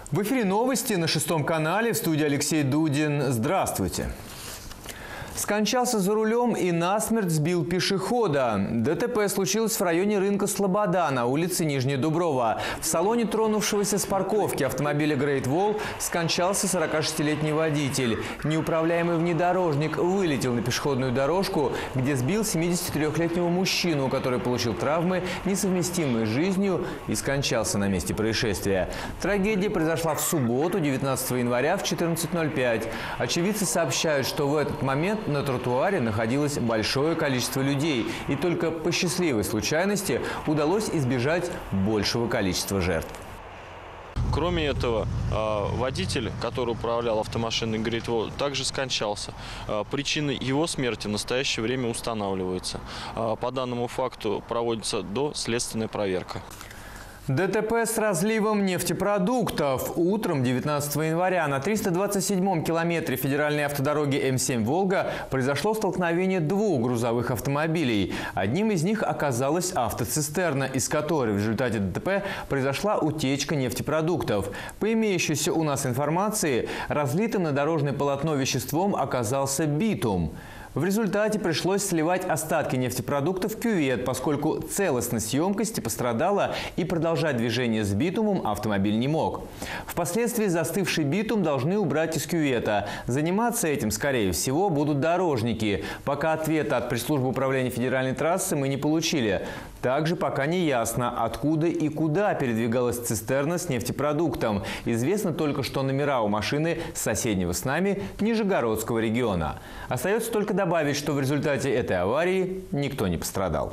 В эфире новости на 6 канале, в студии Алексей Дудин. Здравствуйте. Скончался за рулем и насмерть сбил пешехода. ДТП случилось в районе рынка Слобода на улице Нижняя Дуброва. В салоне тронувшегося с парковки автомобиля Great Wall скончался 46-летний водитель. Неуправляемый внедорожник вылетел на пешеходную дорожку, где сбил 73-летнего мужчину, который получил травмы, несовместимые с жизнью, и скончался на месте происшествия. Трагедия произошла в субботу, 19 января в 14:05. Очевидцы сообщают, что в этот момент на тротуаре находилось большое количество людей, и только по счастливой случайности удалось избежать большего количества жертв. Кроме этого, водитель, который управлял автомашиной Great Wall, также скончался. Причины его смерти в настоящее время устанавливаются. По данному факту проводится доследственная проверка. ДТП с разливом нефтепродуктов. Утром 19 января на 327-м километре федеральной автодороги М7 «Волга» произошло столкновение двух грузовых автомобилей. Одним из них оказалась автоцистерна, из которой в результате ДТП произошла утечка нефтепродуктов. По имеющейся у нас информации, разлитым на дорожное полотно веществом оказался битум. В результате пришлось сливать остатки нефтепродуктов в кювет, поскольку целостность емкости пострадала и продолжать движение с битумом автомобиль не мог. Впоследствии застывший битум должны убрать из кювета. Заниматься этим, скорее всего, будут дорожники. Пока ответа от пресс-службы управления федеральной трассы мы не получили. Также пока не ясно, откуда и куда передвигалась цистерна с нефтепродуктом. Известно только, что номера у машины с соседнего с нами Нижегородского региона. Остается только добавить, что в результате этой аварии никто не пострадал.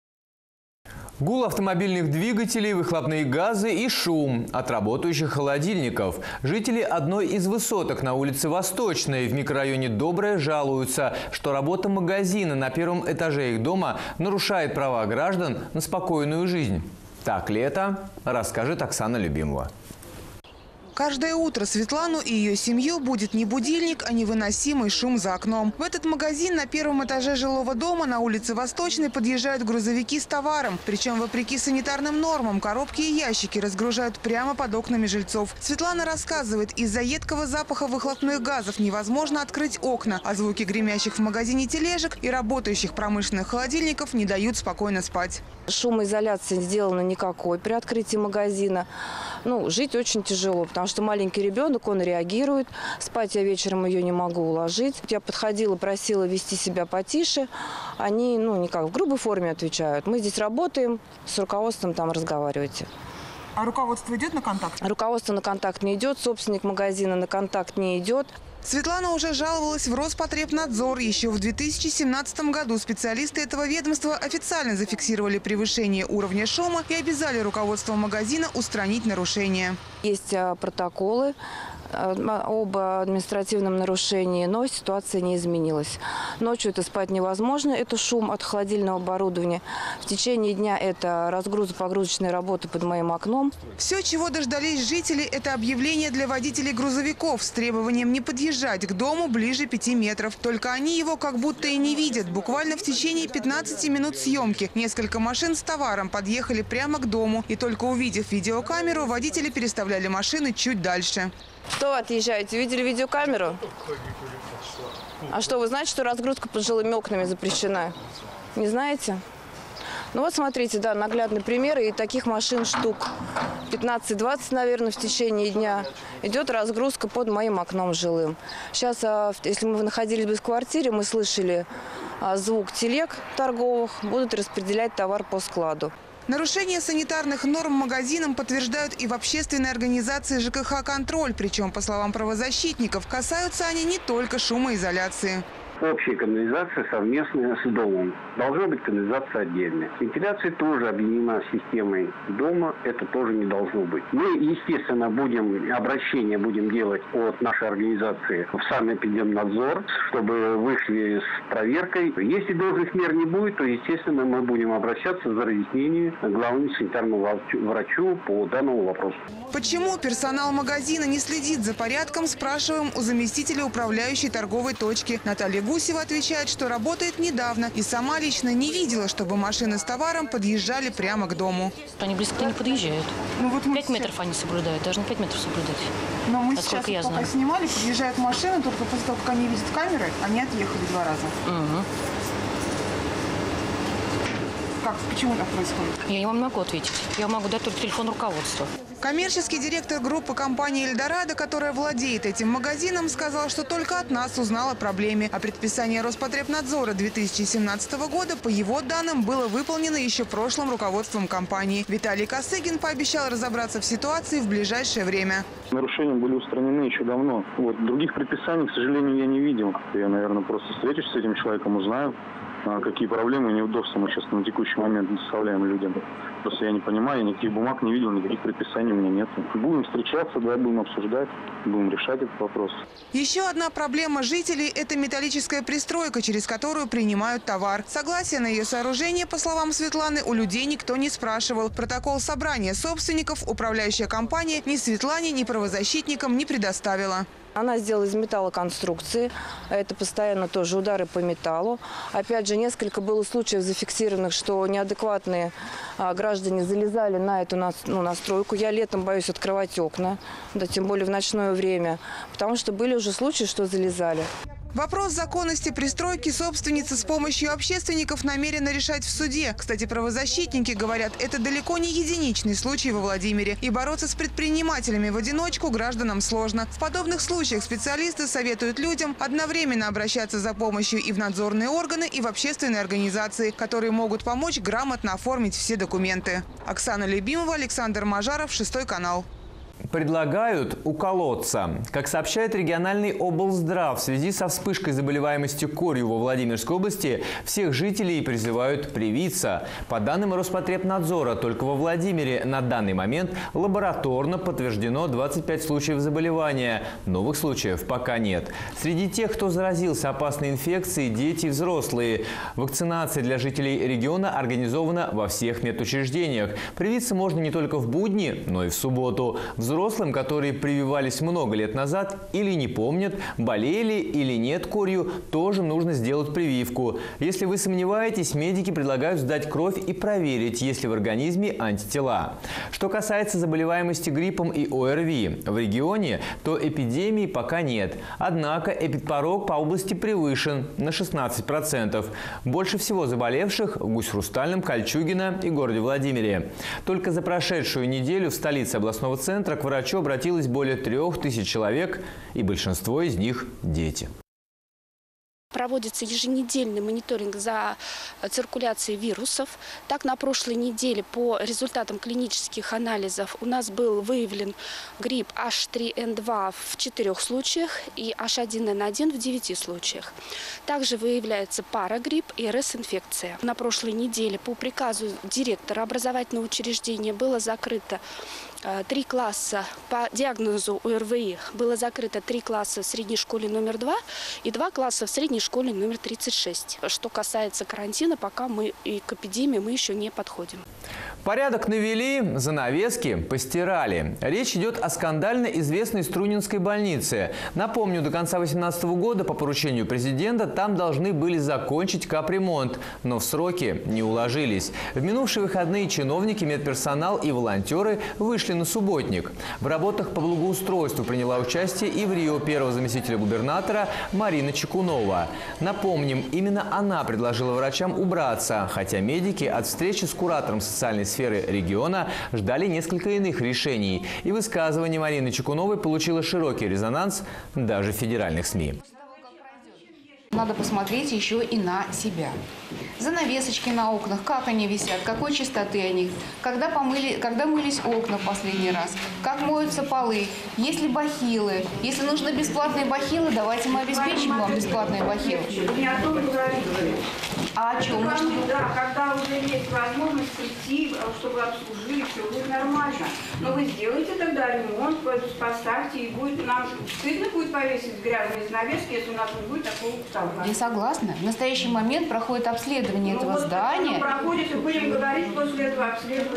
Гул автомобильных двигателей, выхлопные газы и шум от работающих холодильников. Жители одной из высоток на улице Восточной в микрорайоне Доброе жалуются, что работа магазина на первом этаже их дома нарушает права граждан на спокойную жизнь. Так ли это, расскажет Оксана Любимова. Каждое утро Светлану и ее семью будет не будильник, а невыносимый шум за окном. В этот магазин на первом этаже жилого дома на улице Восточной подъезжают грузовики с товаром. Причем, вопреки санитарным нормам, коробки и ящики разгружают прямо под окнами жильцов. Светлана рассказывает, из-за едкого запаха выхлопных газов невозможно открыть окна, а звуки гремящих в магазине тележек и работающих промышленных холодильников не дают спокойно спать. Шумоизоляции сделано никакой при открытии магазина. Жить очень тяжело, потому что маленький ребенок, он реагирует. Спать я вечером ее не могу уложить. Я подходила, просила вести себя потише. Они, никак, в грубой форме отвечают. Мы здесь работаем, с руководством там разговаривайте. А руководство идет на контакт? Руководство на контакт не идет, собственник магазина на контакт не идет. Светлана уже жаловалась в Роспотребнадзор. Еще в 2017 году специалисты этого ведомства официально зафиксировали превышение уровня шума и обязали руководство магазина устранить нарушения. Есть протоколы об административном нарушении, но ситуация не изменилась. Ночью это спать невозможно, это шум от холодильного оборудования. В течение дня это разгрузо-погрузочные работы под моим окном. Все, чего дождались жители, это объявление для водителей грузовиков с требованием не подъезжать к дому ближе 5 метров. Только они его как будто и не видят. Буквально в течение 15 минут съемки несколько машин с товаром подъехали прямо к дому. И только увидев видеокамеру, водители переставляли машины чуть дальше. Что вы отъезжаете? Видели видеокамеру? А что, вы знаете, что разгрузка под жилыми окнами запрещена? Не знаете? Вот смотрите, да, наглядный пример. И таких машин штук 15-20, наверное, в течение дня идет разгрузка под моим окном жилым. Сейчас, если мы находились бы в квартире, мы слышали звук телег торговых, будут распределять товар по складу. Нарушение санитарных норм магазинам подтверждают и в общественной организации ЖКХ «Контроль». Причем, по словам правозащитников, касаются они не только шумоизоляции. Общая канализация совместная с домом. Должна быть канализация отдельная. Вентиляция тоже объединена с системой дома. Это тоже не должно быть. Мы, естественно, обращение будем делать от нашей организации в Санэпидемнадзор, чтобы вышли с проверкой. Если должных мер не будет, то, естественно, мы будем обращаться за разъяснением к главному санитарному врачу по данному вопросу. Почему персонал магазина не следит за порядком, спрашиваем у заместителя управляющей торговой точки Натальи Гусева отвечает, что работает недавно и сама лично не видела, чтобы машины с товаром подъезжали прямо к дому. Они близко не подъезжают. 5 метров они соблюдают, должны 5 метров соблюдать. Но мы Насколько я пока знаю. снимали, подъезжают машины, только после того, как они видят камеры, они отъехали 2 раза. Угу. Почему так происходит? Я не могу ответить. Я могу дать только телефон руководства. Коммерческий директор группы компании «Эльдорадо», которая владеет этим магазином, сказал, что только от нас узнал о проблеме. А предписание Роспотребнадзора 2017 года, по его данным, было выполнено еще прошлым руководством компании. Виталий Косыгин пообещал разобраться в ситуации в ближайшее время. Нарушения были устранены еще давно. Других предписаний, к сожалению, я не видел. Я, наверное, просто встречусь с этим человеком, узнаю, какие проблемы и неудобства мы сейчас на текущий момент доставляем людям. Просто я не понимаю, я никаких бумаг не видел, никаких предписаний у меня нет. Будем встречаться, будем обсуждать, будем решать этот вопрос. Еще одна проблема жителей – это металлическая пристройка, через которую принимают товар. Согласие на ее сооружение, по словам Светланы, у людей никто не спрашивал. Протокол собрания собственников управляющая компания ни Светлане, ни правозащитникам не предоставила. Она сделала из металлоконструкции. Это постоянно тоже удары по металлу. Опять же, несколько было случаев зафиксированных, что неадекватные граждане залезали на эту настройку. Я летом боюсь открывать окна, да, тем более в ночное время, потому что были уже случаи, что залезали. Вопрос законности пристройки собственница с помощью общественников намерена решать в суде. Кстати, правозащитники говорят, это далеко не единичный случай во Владимире. И бороться с предпринимателями в одиночку гражданам сложно. В подобных случаях специалисты советуют людям одновременно обращаться за помощью и в надзорные органы, и в общественные организации, которые могут помочь грамотно оформить все документы. Оксана Любимова, Александр Мажаров, 6 канал. Предлагают уколоться. Как сообщает региональный облздрав, в связи со вспышкой заболеваемости корью во Владимирской области всех жителей призывают привиться. По данным Роспотребнадзора, только во Владимире на данный момент лабораторно подтверждено 25 случаев заболевания. Новых случаев пока нет. Среди тех, кто заразился опасной инфекцией, дети и взрослые. Вакцинация для жителей региона организована во всех медучреждениях. Привиться можно не только в будни, но и в субботу. Взрослым, которые прививались много лет назад или не помнят, болели или нет корью, тоже нужно сделать прививку. Если вы сомневаетесь, медики предлагают сдать кровь и проверить, есть ли в организме антитела. Что касается заболеваемости гриппом и ОРВИ в регионе, то эпидемии пока нет. Однако эпидпорог по области превышен на 16%. Больше всего заболевших в Гусь-Хрустальном, Кольчугино и городе Владимире. Только за прошедшую неделю в столице областного центра к врачу обратилось более 3000 человек, и большинство из них – дети. Проводится еженедельный мониторинг за циркуляцией вирусов. Так, на прошлой неделе по результатам клинических анализов у нас был выявлен грипп H3N2 в 4 случаях и H1N1 в 9 случаях. Также выявляется парагрипп и РС-инфекция. На прошлой неделе по приказу директора образовательного учреждения было закрыто 3 класса по диагнозу ОРВИ. Было закрыто 3 класса в средней школе номер 2 и 2 класса в средней школе номер 36. Что касается карантина, пока мы и к эпидемии мы еще не подходим. Порядок навели, занавески постирали. Речь идет о скандально известной Струнинской больнице. Напомню, до конца 2018 года по поручению президента там должны были закончить капремонт, но в сроки не уложились. В минувшие выходные чиновники, медперсонал и волонтеры вышли на субботник. В работах по благоустройству приняла участие и в Рио первого заместителя губернатора Марина Чекунова. Напомним, именно она предложила врачам убраться, хотя медики от встречи с куратором социальной сферы региона ждали несколько иных решений. И высказывание Марины Чекуновой получило широкий резонанс даже в федеральных СМИ. Надо посмотреть еще и на себя. Занавесочки на окнах, как они висят, какой чистоты они, когда мылись окна в последний раз, как моются полы, есть ли бахилы. Если нужны бесплатные бахилы, давайте мы обеспечим вам бесплатные бахилы. Не о том говорили. А о чем? Да, когда уже есть возможность прийти, чтобы обслужили, все будет нормально. Но вы сделаете тогда ремонт, поставьте, и будет нам стыдно будет повесить грязные занавески, если у нас не будет такого стола. Я согласна. В настоящий момент проходит обследование этого здания. Проходит, и будем говорить после этого обследования.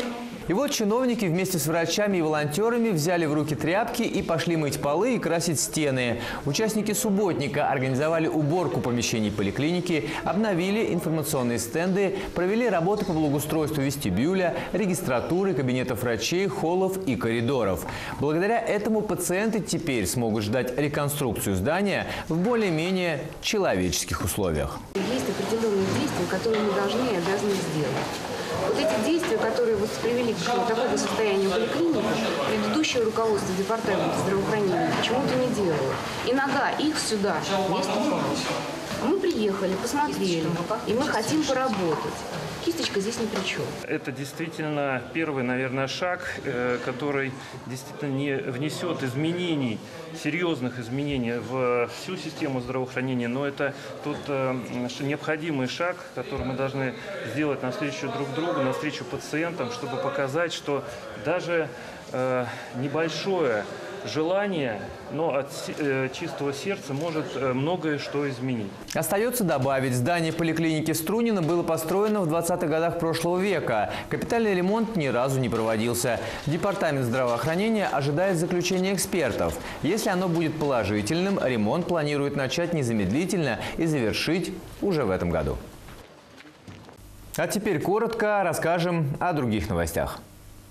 И вот чиновники вместе с врачами и волонтерами взяли в руки тряпки и пошли мыть полы и красить стены. Участники субботника организовали уборку помещений поликлиники, обновили информационные стенды, провели работы по благоустройству вестибюля, регистратуры, кабинетов врачей, холлов и коридоров. Благодаря этому пациенты теперь смогут ждать реконструкцию здания в более-менее человеческих условиях. Есть определенные действия, которые мы должны и обязаны сделать. Вот эти действия, которые вот привели к такому состоянию поликлиники, предыдущее руководство департамента здравоохранения почему-то не делало. И нога их сюда не ступала. Мы приехали, посмотрели, и мы хотим поработать. Кисточка здесь ни при чем. Это действительно первый, наверное, шаг, который действительно не внесет изменений, серьезных изменений в всю систему здравоохранения, но это тот необходимый шаг, который мы должны сделать навстречу друг другу, навстречу пациентам, чтобы показать, что даже небольшое желание, но от чистого сердца может многое что изменить. Остается добавить, здание поликлиники Струнино было построено в 20-х годах прошлого века. Капитальный ремонт ни разу не проводился. Департамент здравоохранения ожидает заключения экспертов. Если оно будет положительным, ремонт планирует начать незамедлительно и завершить уже в этом году. А теперь коротко расскажем о других новостях.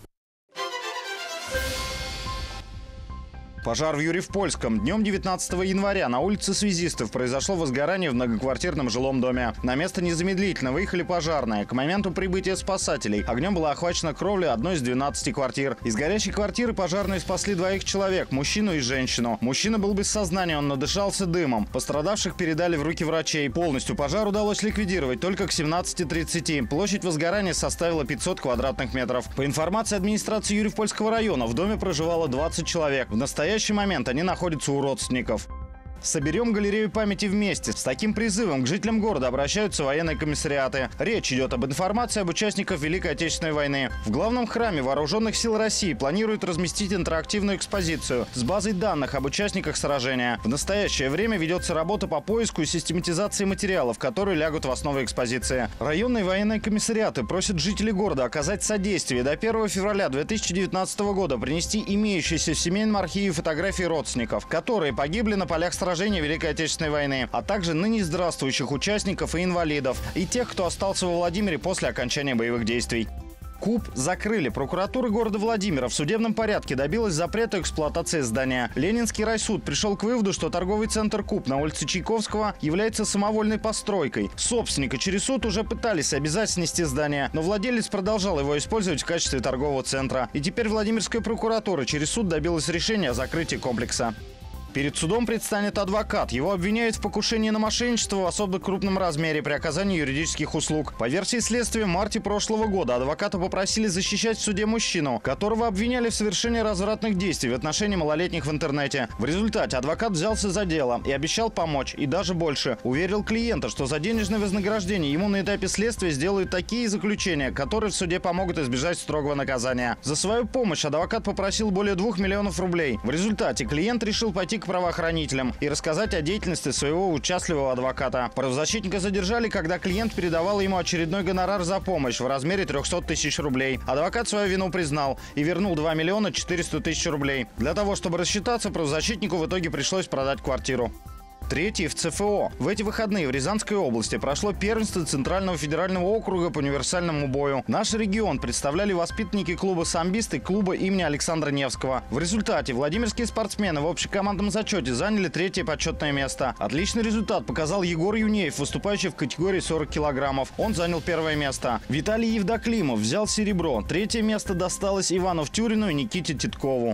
Пожар в Юрьев-Польском. Днем 19 января на улице Связистов произошло возгорание в многоквартирном жилом доме. На место незамедлительно выехали пожарные. К моменту прибытия спасателей огнем была охвачена кровля одной из 12 квартир. Из горящей квартиры пожарные спасли 2 человек – мужчину и женщину. Мужчина был без сознания, он надышался дымом. Пострадавших передали в руки врачей. Полностью пожар удалось ликвидировать только к 17:30. Площадь возгорания составила 500 квадратных метров. По информации администрации Юрьев-Польского района, в доме проживало 20 человек. В настоящий момент они находятся у родственников. Соберем галерею памяти вместе. С таким призывом к жителям города обращаются военные комиссариаты. Речь идет об информации об участниках Великой Отечественной войны. В главном храме Вооруженных сил России планируют разместить интерактивную экспозицию с базой данных об участниках сражения. В настоящее время ведется работа по поиску и систематизации материалов, которые лягут в основу экспозиции. Районные военные комиссариаты просят жителей города оказать содействие до 1 февраля 2019 года принести имеющиеся в семейном архиве фотографии родственников, которые погибли на полях сражения Великой Отечественной войны, а также ныне здравствующих участников и инвалидов, и тех, кто остался во Владимире после окончания боевых действий. КУП закрыли. Прокуратура города Владимира в судебном порядке добилась запрета эксплуатации здания. Ленинский райсуд пришел к выводу, что торговый центр КУП на улице Чайковского является самовольной постройкой. Собственника через суд уже пытались обязать снести здание, но владелец продолжал его использовать в качестве торгового центра. И теперь Владимирская прокуратура через суд добилась решения о закрытии комплекса. Перед судом предстанет адвокат. Его обвиняют в покушении на мошенничество в особо крупном размере при оказании юридических услуг. По версии следствия, в марте прошлого года адвоката попросили защищать в суде мужчину, которого обвиняли в совершении развратных действий в отношении малолетних в интернете. В результате адвокат взялся за дело и обещал помочь, и даже больше. Уверил клиента, что за денежное вознаграждение ему на этапе следствия сделают такие заключения, которые в суде помогут избежать строгого наказания. За свою помощь адвокат попросил более 2 миллионов рублей. В результате клиент решил пойти к правоохранителям и рассказать о деятельности своего участливого адвоката. Правозащитника задержали, когда клиент передавал ему очередной гонорар за помощь в размере 300 тысяч рублей. Адвокат свою вину признал и вернул 2 миллиона 400 тысяч рублей. Для того, чтобы рассчитаться, правозащитнику в итоге пришлось продать квартиру. Третий в ЦФО. В эти выходные в Рязанской области прошло первенство Центрального федерального округа по универсальному бою. Наш регион представляли воспитанники клуба «Самбист» и клуба имени Александра Невского. В результате владимирские спортсмены в общекомандном зачете заняли 3-е почетное место. Отличный результат показал Егор Юнеев, выступающий в категории 40 килограммов. Он занял 1-е место. Виталий Евдоклимов взял серебро. 3-е место досталось Ивану Втюрину и Никите Титкову.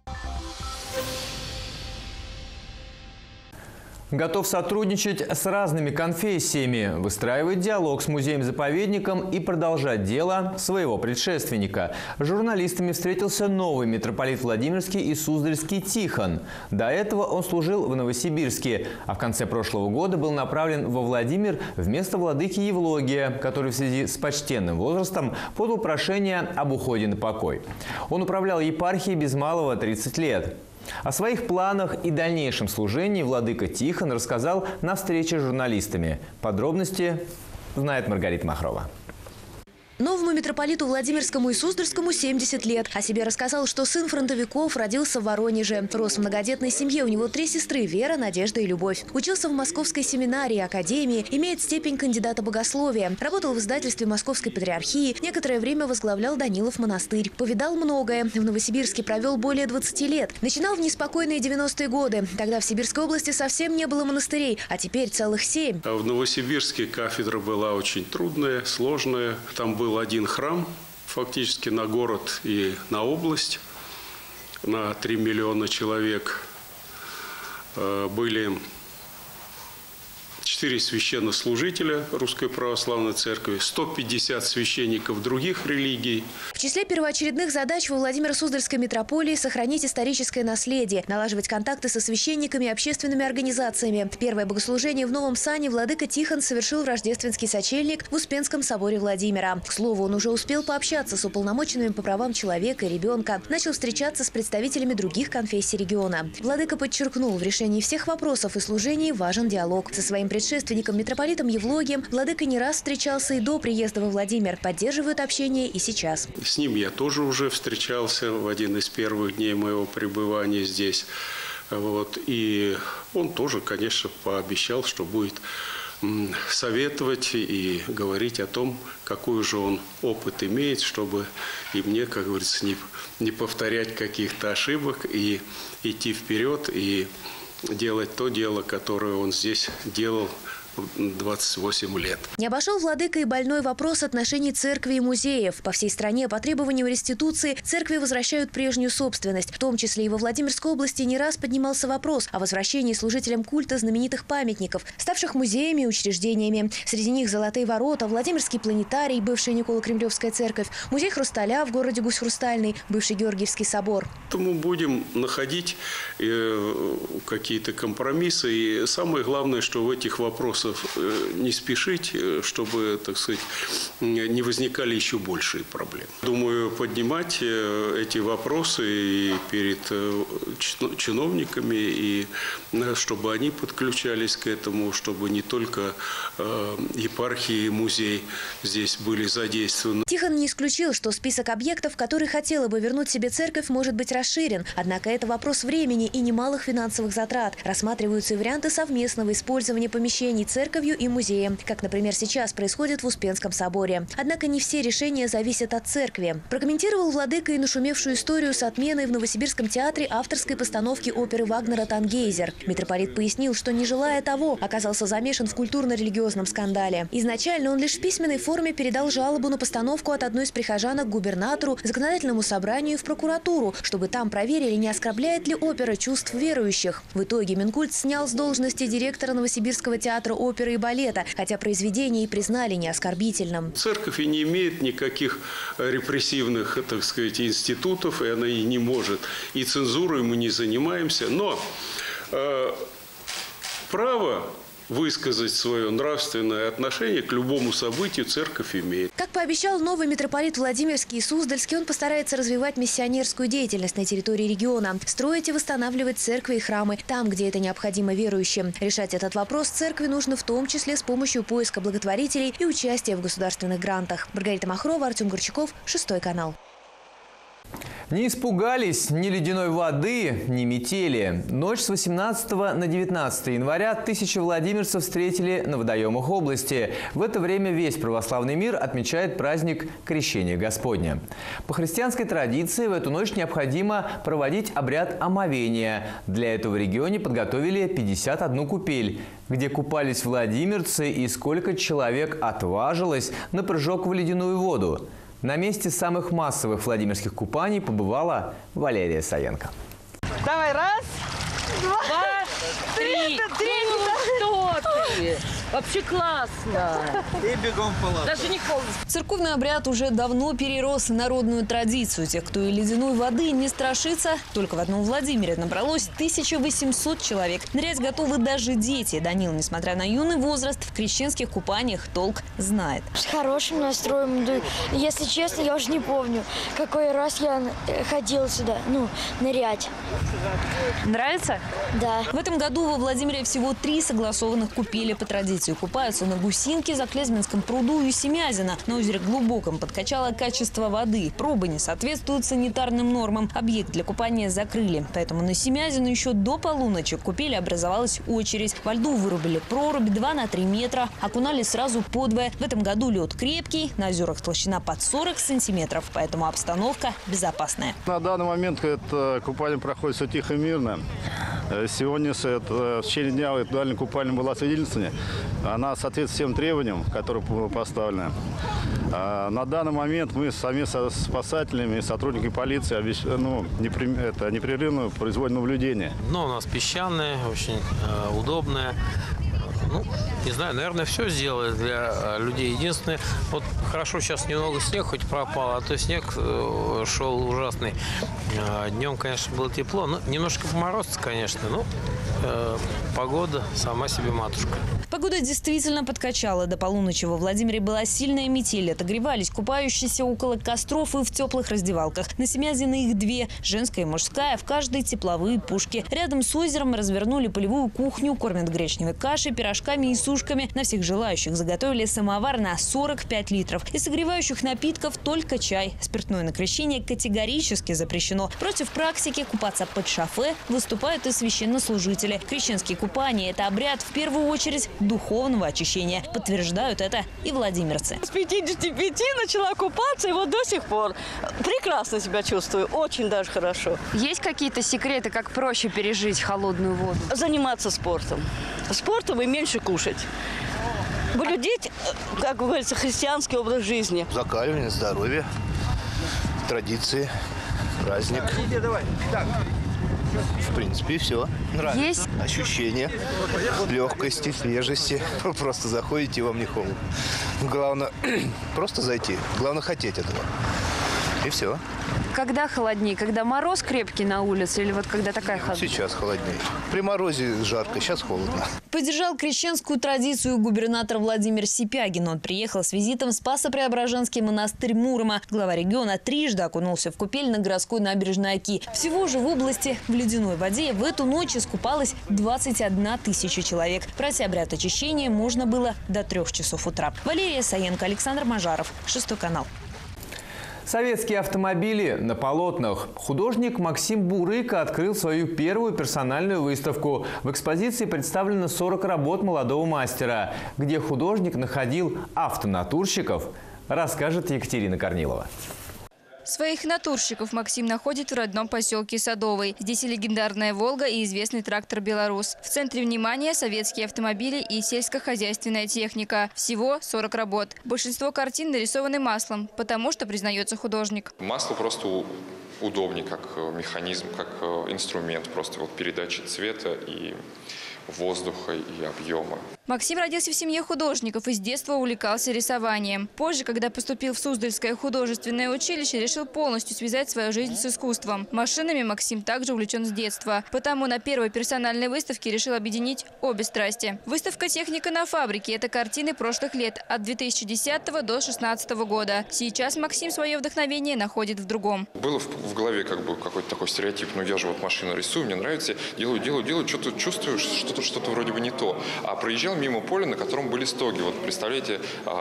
Готов сотрудничать с разными конфессиями, выстраивать диалог с музеем-заповедником и продолжать дело своего предшественника. С журналистами встретился новый митрополит Владимирский и Суздальский Тихон. До этого он служил в Новосибирске, а в конце прошлого года был направлен во Владимир вместо владыки Евлогия, который в связи с почтенным возрастом подал прошение об уходе на покой. Он управлял епархией без малого 30 лет. О своих планах и дальнейшем служении владыка Тихон рассказал на встрече с журналистами. Подробности знает Маргарита Махрова. Новому митрополиту Владимирскому и Суздальскому 70 лет. О себе рассказал, что сын фронтовиков, родился в Воронеже. Рос в многодетной семье, у него 3 сестры – Вера, Надежда и Любовь. Учился в Московской семинарии, академии, имеет степень кандидата богословия. Работал в издательстве Московской патриархии, некоторое время возглавлял Данилов монастырь. Повидал многое. В Новосибирске провел более 20 лет. Начинал в неспокойные 90-е годы. Тогда в Сибирской области совсем не было монастырей, а теперь целых 7. В Новосибирске кафедра была очень трудная, сложная. Там был один храм, фактически на город и на область, на 3 миллиона человек. Были 4 священнослужителя Русской Православной Церкви, 150 священников других религий. В числе первоочередных задач во Владимиро-Суздальской митрополии сохранить историческое наследие, налаживать контакты со священниками и общественными организациями. Первое богослужение в Новом Сане владыка Тихон совершил в рождественский сочельник в Успенском соборе Владимира. К слову, он уже успел пообщаться с уполномоченными по правам человека и ребенка, начал встречаться с представителями других конфессий региона. Владыка подчеркнул, в решении всех вопросов и служений важен диалог. Со своим предшественником митрополитом Евлогием владыка не раз встречался и до приезда во Владимир, поддерживают общение и сейчас. С ним я тоже уже встречался в один из первых дней моего пребывания здесь. И он тоже, конечно, пообещал, что будет советовать и говорить о том, какой же он опыт имеет, чтобы и мне, как говорится, не повторять каких-то ошибок и идти вперед и делать то дело, которое он здесь делал 28 лет. Не обошел владыка и больной вопрос отношений церкви и музеев. По всей стране по требованию реституции церкви возвращают прежнюю собственность. В том числе и во Владимирской области не раз поднимался вопрос о возвращении служителям культа знаменитых памятников, ставших музеями и учреждениями. Среди них Золотые ворота, Владимирский планетарий, бывшая Николо-Кремлевская церковь, музей Хрусталя в городе Гусь-Хрустальный, бывший Георгиевский собор. Мы будем находить какие-то компромиссы. И самое главное, что в этих вопросах не спешить, чтобы, так сказать, не возникали еще большие проблемы. Думаю, поднимать эти вопросы и перед чиновниками, и чтобы они подключались к этому, чтобы не только епархии и музей здесь были задействованы. Тихон не исключил, что список объектов, которые хотела бы вернуть себе церковь, может быть расширен. Однако это вопрос времени и немалых финансовых затрат. Рассматриваются и варианты совместного использования помещений церковью и музеем, как, например, сейчас происходит в Успенском соборе. Однако не все решения зависят от церкви. Прокомментировал владыка и нашумевшую историю с отменой в Новосибирском театре авторской постановки оперы Вагнера «Тангейзер». Митрополит пояснил, что, не желая того, оказался замешан в культурно-религиозном скандале. Изначально он лишь в письменной форме передал жалобу на постановку от одной из прихожанок губернатору, законодательному собранию и в прокуратуру, чтобы там проверили, не оскорбляет ли опера чувств верующих. В итоге Минкульт снял с должности директора Новосибирского театра оперы и балета, хотя произведение и признали неоскорбительным. Церковь и не имеет никаких репрессивных, так сказать, институтов, и она и не может. И цензурой мы не занимаемся. Но право высказать свое нравственное отношение к любому событию церковь имеет. Как пообещал новый митрополит Владимирский и Суздальский, он постарается развивать миссионерскую деятельность на территории региона, строить и восстанавливать церкви и храмы там, где это необходимо верующим. Решать этот вопрос церкви нужно в том числе с помощью поиска благотворителей и участия в государственных грантах. Маргарита Махрова, Артем Горчаков, 6 канал. Не испугались ни ледяной воды, ни метели. Ночь с 18 на 19 января тысячи владимирцев встретили на водоемах области. В это время весь православный мир отмечает праздник Крещения Господня. По христианской традиции в эту ночь необходимо проводить обряд омовения. Для этого в регионе подготовили 51 купель, где купались владимирцы и сколько человек отважилось на прыжок в ледяную воду. На месте самых массовых владимирских купаний побывала Валерия Саенко. Давай, раз, два, три. Что ты? Вообще классно. И бегом в палатку. Даже не холодно. Церковный обряд уже давно перерос в народную традицию. Тех, кто и ледяной воды не страшится, только в одном Владимире набралось 1800 человек. Нырять готовы даже дети. Данил, несмотря на юный возраст, в крещенских купаниях толк знает. С хорошим настроем. Если честно, я уже не помню, какой раз я ходила сюда, нырять. Нравится? Да. В этом году во Владимире всего 3 согласованных купели. По традиции купаются на Гусинке, Заклезменском пруду и Семязино. На озере Глубоком подкачало качество воды. Пробы не соответствуют санитарным нормам. Объект для купания закрыли. Поэтому на Семязино еще до полуночи купели образовалась очередь. Во льду вырубили прорубь 2 на 3 метра. Окунали сразу подвое. В этом году лед крепкий. На озерах толщина под 40 сантиметров. Поэтому обстановка безопасная. На данный момент это купание проходит все тихо и мирно. Сегодня в течение дня индивидуальное купание было свидетельствование. Она соответствует всем требованиям, которые поставлены. На данный момент мы совместно с спасателями и сотрудниками полиции непрерывно производим наблюдение. Дно у нас песчаное, очень удобное. Ну, не знаю, наверное, все сделали для людей. Единственное, вот хорошо сейчас немного снег хоть пропал, а то снег шел ужасный. Днем, конечно, было тепло, но немножко поморозится, конечно, но погода сама себе матушка. Погода действительно подкачала. До полуночи во Владимире была сильная метель. Отогревались купающиеся около костров и в теплых раздевалках. На Семязино их 2, женская и мужская, в каждой тепловые пушки. Рядом с озером развернули полевую кухню, кормят гречневой кашей, пирожками и сушками. На всех желающих заготовили самовар на 45 литров. Из согревающих напитков только чай. Спиртное на крещение категорически запрещено. Против практики купаться под шофе выступают и священнослужители. Крещенские купания – это обряд в первую очередь духовного очищения. Подтверждают это и владимирцы. С 55 начала купаться и вот до сих пор прекрасно себя чувствую. Очень даже хорошо. Есть какие-то секреты, как проще пережить холодную воду? Заниматься спортом. Спортом и меньше кушать. Блюдить, как говорится, христианский образ жизни. Закаливание, здоровье, традиции, праздник. В принципе, все. Нравится. Есть ощущение легкости, свежести. Просто заходите, и вам не холодно. Главное просто зайти. Главное хотеть этого. И все. Когда холоднее? Когда мороз крепкий на улице или вот когда такая холодная? Сейчас холоднее. При морозе жарко, сейчас холодно. Поддержал крещенскую традицию губернатор Владимир Сипягин. Он приехал с визитом в Спасо-Преображенский монастырь Мурома. Глава региона трижды окунулся в купель на городской набережной Оки. Всего же в области в ледяной воде в эту ночь искупалось 21 тысяча человек. Пройти обряд очищения можно было до 3 часов утра. Валерия Саенко, Александр Мажаров, 6 канал. Советские автомобили на полотнах. Художник Максим Бурыко открыл свою первую персональную выставку. В экспозиции представлено 40 работ молодого мастера. Где художник находил автонатурщиков, расскажет Екатерина Корнилова. Своих натурщиков Максим находит в родном поселке Садовый. Здесь и легендарная «Волга», и известный трактор «Беларус». В центре внимания советские автомобили и сельскохозяйственная техника. Всего 40 работ. Большинство картин нарисованы маслом, потому что, признается художник. Масло просто удобнее, как механизм, как инструмент просто вот передачи цвета и воздуха и объема. Максим родился в семье художников и с детства увлекался рисованием. Позже, когда поступил в Суздальское художественное училище, решил полностью связать свою жизнь с искусством. Машинами Максим также увлечен с детства. Потому на первой персональной выставке решил объединить обе страсти. Выставка «Техника на фабрике» – это картины прошлых лет, от 2010 до 2016 года. Сейчас Максим свое вдохновение находит в другом. Было в голове как бы какой-то такой стереотип, ну я же вот машину рисую, мне нравится, делаю, что-то чувствую, что-то вроде бы не то. А проезжал мимо поля, на котором были стоги. Вот представляете,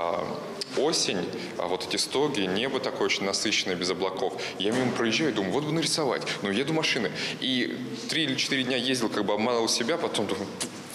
осень, вот эти стоги, небо такое очень насыщенное, без облаков. Я мимо проезжаю и думаю, вот бы нарисовать. Но еду машины. И 3 или 4 дня ездил, как бы обманывал себя, потом думаю,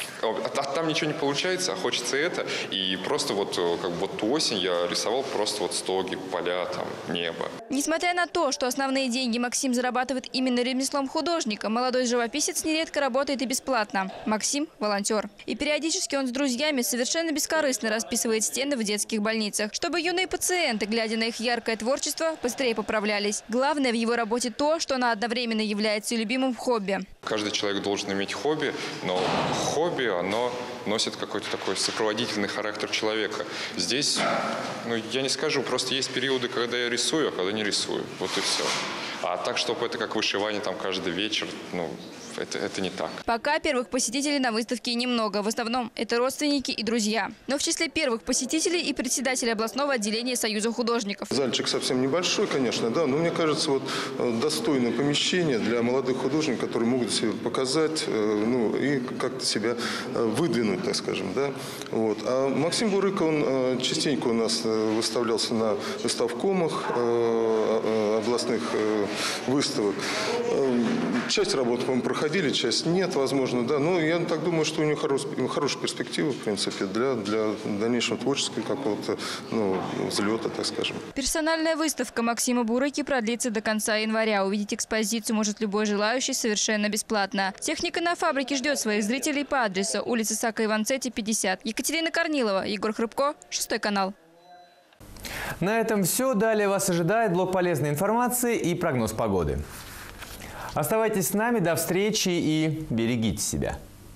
а там ничего не получается, а хочется это. И просто вот как бы вот ту осень я рисовал просто вот стоги, поля, там, небо. Несмотря на то, что основные деньги Максим зарабатывает именно ремеслом художника, молодой живописец нередко работает и бесплатно. Максим – волонтер. И периодически он с друзьями совершенно бескорыстно расписывает стены в детских больницах, чтобы юные пациенты, глядя на их яркое творчество, быстрее поправлялись. Главное в его работе то, что она одновременно является любимым хобби. Каждый человек должен иметь хобби, но хобби, оно носит какой-то такой сопроводительный характер человека. Здесь, ну, я не скажу, просто есть периоды, когда я рисую, а когда не рисую. Вот и все. А так, чтобы это как вышивание там каждый вечер, ну, это не так. Пока первых посетителей на выставке немного. В основном это родственники и друзья. Но в числе первых посетителей и председатель областного отделения Союза художников. Зальчик совсем небольшой, конечно, да, но мне кажется, вот достойное помещение для молодых художников, которые могут себе показать, ну и как-то себя выдвинуть, так скажем, да. Вот. А Максим Бурыко, он частенько у нас выставлялся на выставкомах областных выставок. Часть работ, по-моему, проходили, часть нет, возможно, да. Но я так думаю, что у него хорошая перспектива, в принципе, для дальнейшего творческого какого-то, ну, взлета, так скажем. Персональная выставка Максима Бурыки продлится до конца января. Увидеть экспозицию может любой желающий совершенно бесплатно. Техника на фабрике ждет своих зрителей по адресу улица Сака Иванцетти, 50. Екатерина Корнилова, Егор Хрыбко, 6 канал. На этом все. Далее вас ожидает блок полезной информации и прогноз погоды. Оставайтесь с нами. До встречи и берегите себя.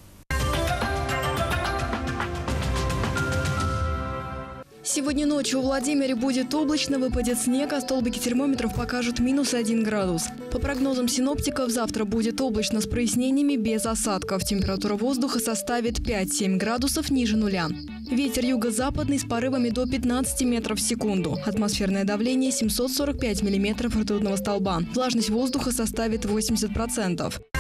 Сегодня ночью в Владимире будет облачно, выпадет снег, а столбики термометров покажут -1 градус. По прогнозам синоптиков, завтра будет облачно с прояснениями без осадков. Температура воздуха составит 5-7 градусов ниже нуля. Ветер юго-западный с порывами до 15 метров в секунду. Атмосферное давление 745 миллиметров ртутного столба. Влажность воздуха составит 80%.